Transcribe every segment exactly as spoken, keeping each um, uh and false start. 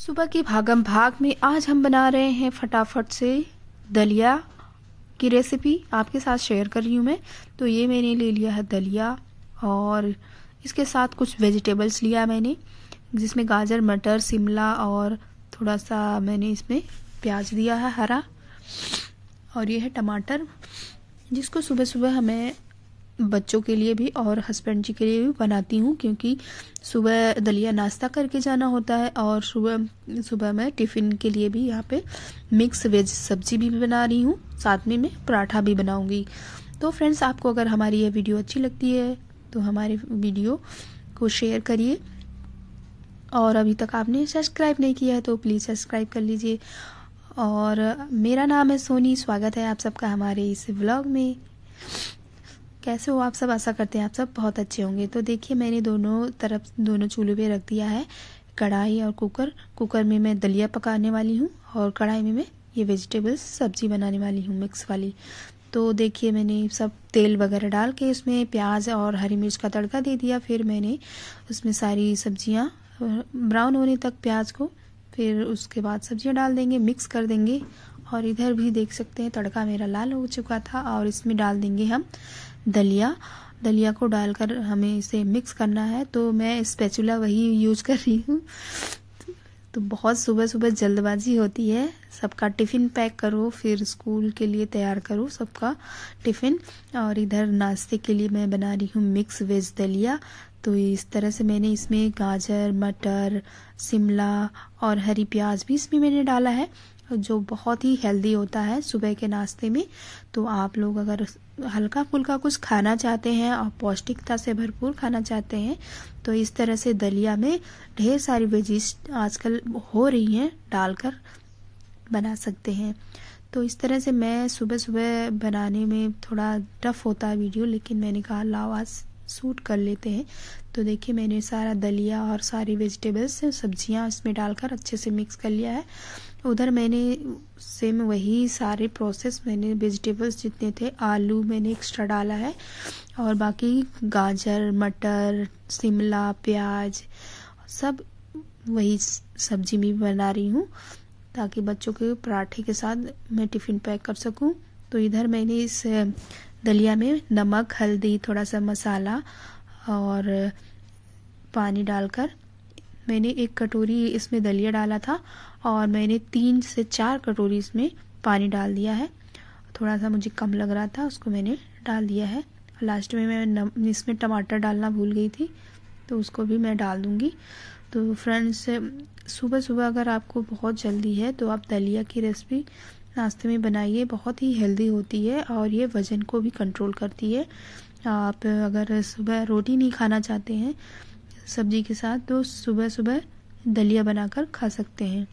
सुबह की भागम भाग में आज हम बना रहे हैं फटाफट से दलिया की रेसिपी आपके साथ शेयर कर रही हूँ मैं। तो ये मैंने ले लिया है दलिया और इसके साथ कुछ वेजिटेबल्स लिया मैंने, जिसमें गाजर, मटर, शिमला और थोड़ा सा मैंने इसमें प्याज दिया है हरा, और ये है टमाटर, जिसको सुबह सुबह हमें बच्चों के लिए भी और हस्बैंड जी के लिए भी बनाती हूँ, क्योंकि सुबह दलिया नाश्ता करके जाना होता है और सुबह सुबह मैं टिफ़िन के लिए भी यहाँ पे मिक्स वेज सब्जी भी बना रही हूँ, साथ में मैं पराठा भी बनाऊँगी। तो फ्रेंड्स, आपको अगर हमारी यह वीडियो अच्छी लगती है तो हमारे वीडियो को शेयर करिए, और अभी तक आपने सब्सक्राइब नहीं किया है तो प्लीज़ सब्सक्राइब कर लीजिए। और मेरा नाम है सोनी, स्वागत है आप सबका हमारे इस व्लॉग में। कैसे हो आप सब? आशा करते हैं आप सब बहुत अच्छे होंगे। तो देखिए, मैंने दोनों तरफ दोनों चूल्हे पे रख दिया है, कढ़ाई और कुकर। कुकर में मैं दलिया पकाने वाली हूँ और कढ़ाई में मैं ये वेजिटेबल्स सब्जी बनाने वाली हूँ मिक्स वाली। तो देखिए, मैंने सब तेल वगैरह डाल के उसमें प्याज और हरी मिर्च का तड़का दे दिया। फिर मैंने उसमें सारी सब्जियाँ ब्राउन होने तक प्याज को, फिर उसके बाद सब्जियाँ डाल देंगे, मिक्स कर देंगे। और इधर भी देख सकते हैं तड़का मेरा लाल हो चुका था, और इसमें डाल देंगे हम दलिया। दलिया को डालकर हमें इसे मिक्स करना है। तो मैं स्पैचुला वही यूज कर रही हूँ। तो बहुत सुबह सुबह जल्दबाजी होती है, सबका टिफ़िन पैक करो, फिर स्कूल के लिए तैयार करो सबका टिफ़िन। और इधर नाश्ते के लिए मैं बना रही हूँ मिक्स वेज दलिया। तो इस तरह से मैंने इसमें गाजर, मटर, शिमला और हरी प्याज भी इसमें मैंने डाला है, जो बहुत ही हेल्दी होता है सुबह के नाश्ते में। तो आप लोग अगर हल्का फुल्का कुछ खाना चाहते हैं और पौष्टिकता से भरपूर खाना चाहते हैं तो इस तरह से दलिया में ढेर सारी वेजिस आजकल हो रही हैं, डालकर बना सकते हैं। तो इस तरह से मैं सुबह सुबह बनाने में थोड़ा टफ होता है वीडियो, लेकिन मैंने कहा लाओ आज सूट कर लेते हैं। तो देखिए, मैंने सारा दलिया और सारी वेजिटेबल्स सब्जियां इसमें डालकर अच्छे से मिक्स कर लिया है। उधर मैंने सेम वही सारे प्रोसेस, मैंने वेजिटेबल्स जितने थे, आलू मैंने एक्स्ट्रा डाला है, और बाकी गाजर, मटर, शिमला, प्याज सब वही सब्जी में बना रही हूँ, ताकि बच्चों के पराठे के साथ मैं टिफ़िन पैक कर सकूँ। तो इधर मैंने इस दलिया में नमक, हल्दी, थोड़ा सा मसाला और पानी डालकर मैंने एक कटोरी इसमें दलिया डाला था, और मैंने तीन से चार कटोरी इसमें पानी डाल दिया है। थोड़ा सा मुझे कम लग रहा था, उसको मैंने डाल दिया है। लास्ट में मैं इसमें टमाटर डालना भूल गई थी, तो उसको भी मैं डाल दूँगी। तो फ्रेंड्स, सुबह सुबह अगर आपको बहुत जल्दी है तो आप दलिया की रेसिपी नाश्ते में बनाइए, बहुत ही हेल्दी होती है और ये वज़न को भी कंट्रोल करती है। आप अगर सुबह रोटी नहीं खाना चाहते हैं सब्जी के साथ तो सुबह सुबह दलिया बनाकर खा सकते हैं।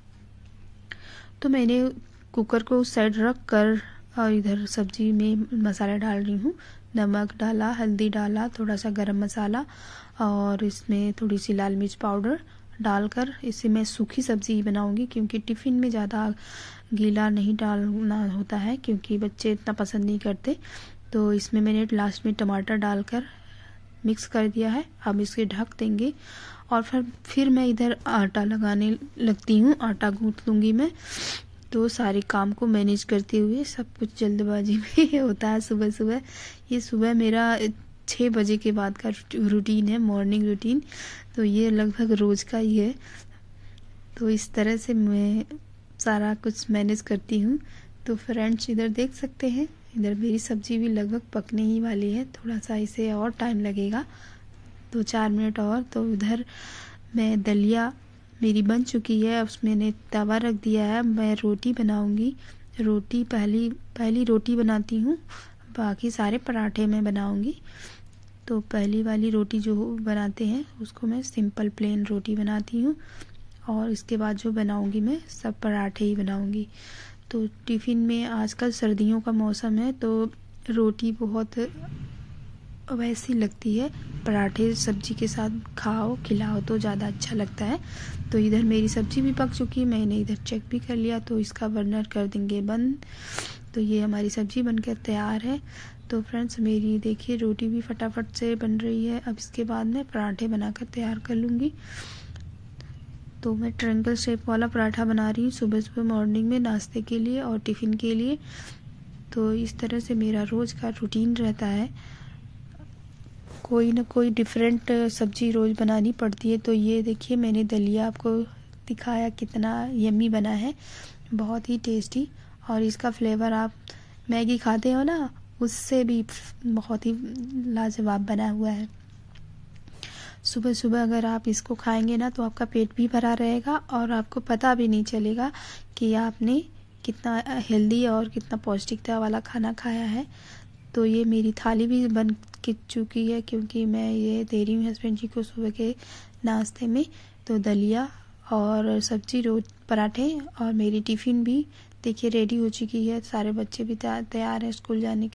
तो मैंने कुकर को उस साइड रख कर और इधर सब्जी में मसाला डाल रही हूँ। नमक डाला, हल्दी डाला, थोड़ा सा गरम मसाला, और इसमें थोड़ी सी लाल मिर्च पाउडर डालकर इसे मैं सूखी सब्जी ही बनाऊंगी, क्योंकि टिफ़िन में ज़्यादा गीला नहीं डालना होता है, क्योंकि बच्चे इतना पसंद नहीं करते। तो इसमें मैंने लास्ट में टमाटर डालकर मिक्स कर दिया है। अब इसे ढक देंगे, और फिर फिर मैं इधर आटा लगाने लगती हूँ। आटा गूँथ लूँगी मैं। तो सारे काम को मैनेज करते हुए, सब कुछ जल्दबाजी में होता है सुबह सुबह। ये सुबह मेरा छः बजे के बाद का रूटीन है, मॉर्निंग रूटीन। तो ये लगभग रोज़ का ही है। तो इस तरह से मैं सारा कुछ मैनेज करती हूँ। तो फ्रेंड्स, इधर देख सकते हैं, इधर मेरी सब्जी भी लगभग पकने ही वाली है। थोड़ा सा इसे और टाइम लगेगा, दो चार मिनट और। तो उधर मैं दलिया मेरी बन चुकी है, उसमें मैंने तवा रख दिया है। मैं रोटी बनाऊंगी। रोटी पहली पहली रोटी बनाती हूँ, बाकी सारे पराठे मैं बनाऊंगी। तो पहली वाली रोटी जो बनाते हैं उसको मैं सिंपल प्लेन रोटी बनाती हूँ, और इसके बाद जो बनाऊंगी मैं सब पराठे ही बनाऊंगी। तो टिफ़िन में आजकल सर्दियों का मौसम है, तो रोटी बहुत वैसी लगती है, पराठे सब्जी के साथ खाओ, खिलाओ तो ज़्यादा अच्छा लगता है। तो इधर मेरी सब्जी भी पक चुकी है, मैंने इधर चेक भी कर लिया। तो इसका बर्नर कर देंगे बंद। तो ये हमारी सब्जी बनकर तैयार है। तो फ्रेंड्स, मेरी देखिए रोटी भी फटाफट से बन रही है। अब इसके बाद मैं पराठे बनाकर तैयार कर लूँगी। तो मैं ट्रायंगल शेप वाला पराठा बना रही हूँ सुबह सुबह मॉर्निंग में नाश्ते के लिए और टिफ़िन के लिए। तो इस तरह से मेरा रोज़ का रूटीन रहता है, कोई ना कोई डिफरेंट सब्ज़ी रोज़ बनानी पड़ती है। तो ये देखिए मैंने दलिया आपको दिखाया कितना यम्मी बना है, बहुत ही टेस्टी। और इसका फ्लेवर आप मैगी खाते हो ना, उससे भी बहुत ही लाजवाब बना हुआ है। सुबह सुबह अगर आप इसको खाएंगे ना तो आपका पेट भी भरा रहेगा और आपको पता भी नहीं चलेगा कि आपने कितना हेल्दी और कितना पौष्टिकता वाला खाना खाया है। तो ये मेरी थाली भी बन के चुकी है, क्योंकि मैं ये दे रही हूँ हस्बैंड जी को सुबह के नाश्ते में। तो दलिया और सब्जी रोज पराठे और मेरी टिफ़िन भी देखिए रेडी हो चुकी है। सारे बच्चे भी तैयार हैं स्कूल जाने के